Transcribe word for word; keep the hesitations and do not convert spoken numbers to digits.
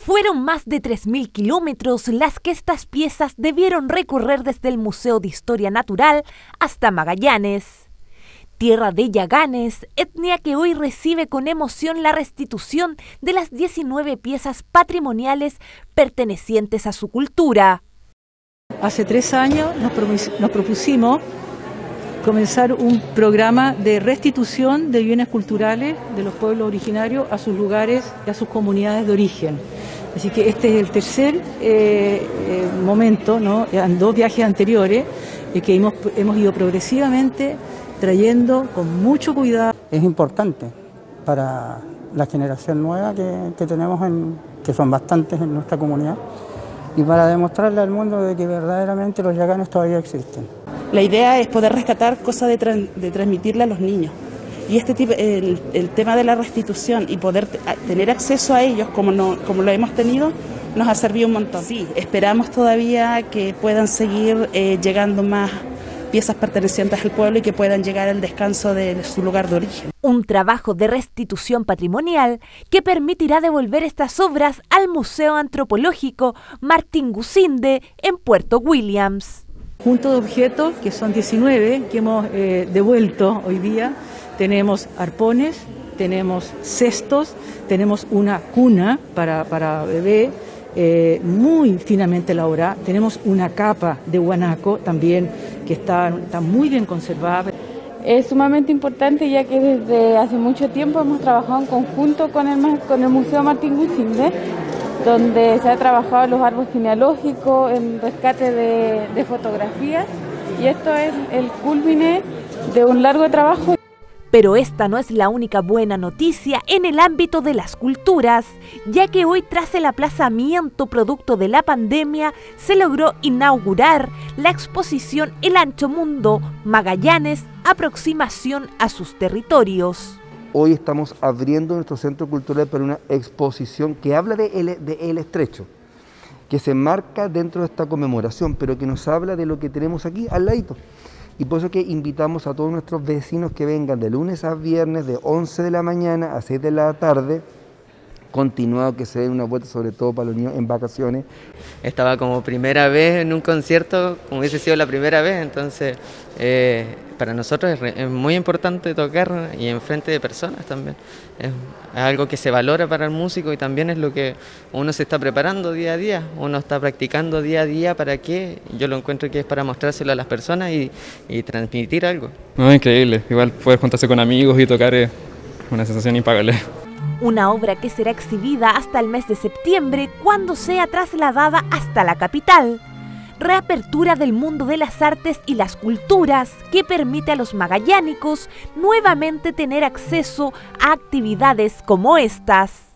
Fueron más de tres mil kilómetros las que estas piezas debieron recorrer desde el Museo de Historia Natural hasta Magallanes. Tierra de Yaganes, etnia que hoy recibe con emoción la restitución de las diecinueve piezas patrimoniales pertenecientes a su cultura. Hace tres años nos, nos propusimos comenzar un programa de restitución de bienes culturales de los pueblos originarios a sus lugares y a sus comunidades de origen. Así que este es el tercer eh, eh, momento, ¿no? En dos viajes anteriores, eh, que hemos, hemos ido progresivamente trayendo con mucho cuidado. Es importante para la generación nueva que, que tenemos, en, que son bastantes en nuestra comunidad, y para demostrarle al mundo de que verdaderamente los yaganes todavía existen. La idea es poder rescatar cosas de, trans, de transmitirle a los niños. Y este tipo, el, el tema de la restitución y poder tener acceso a ellos como, no, como lo hemos tenido, nos ha servido un montón. Sí, esperamos todavía que puedan seguir eh, llegando más piezas pertenecientes al pueblo y que puedan llegar al descanso de su lugar de origen. Un trabajo de restitución patrimonial que permitirá devolver estas obras al Museo Antropológico Martín Gusinde en Puerto Williams. Junto de objetos, que son diecinueve, que hemos eh, devuelto hoy día. Tenemos arpones, tenemos cestos, tenemos una cuna para, para bebé, eh, muy finamente elaborada. Tenemos una capa de guanaco también que está, está muy bien conservada. Es sumamente importante, ya que desde hace mucho tiempo hemos trabajado en conjunto con el, con el Museo Martín Gusinde, donde se ha trabajado los árboles genealógicos, el rescate de, de fotografías, y esto es el culmine de un largo trabajo. Pero esta no es la única buena noticia en el ámbito de las culturas, ya que hoy, tras el aplazamiento producto de la pandemia, se logró inaugurar la exposición El Ancho Mundo Magallanes, aproximación a sus territorios. Hoy estamos abriendo nuestro centro cultural para una exposición que habla de el, de el Estrecho, que se enmarca dentro de esta conmemoración, pero que nos habla de lo que tenemos aquí al ladito. Y por eso que invitamos a todos nuestros vecinos que vengan de lunes a viernes de once de la mañana a seis de la tarde, continuado, que se den una vuelta, sobre todo para los niños en vacaciones. Estaba como primera vez en un concierto, como hubiese sido la primera vez, entonces eh, para nosotros es, es muy importante tocar y en frente de personas también. Es, es algo que se valora para el músico y también es lo que uno se está preparando día a día, uno está practicando día a día. ¿Para qué? Yo lo encuentro que es para mostrárselo a las personas y, y transmitir algo. No, increíble, igual poder juntarse con amigos y tocar es una sensación impagable. Una obra que será exhibida hasta el mes de septiembre, cuando sea trasladada hasta la capital. Reapertura del mundo de las artes y las culturas que permite a los magallánicos nuevamente tener acceso a actividades como estas.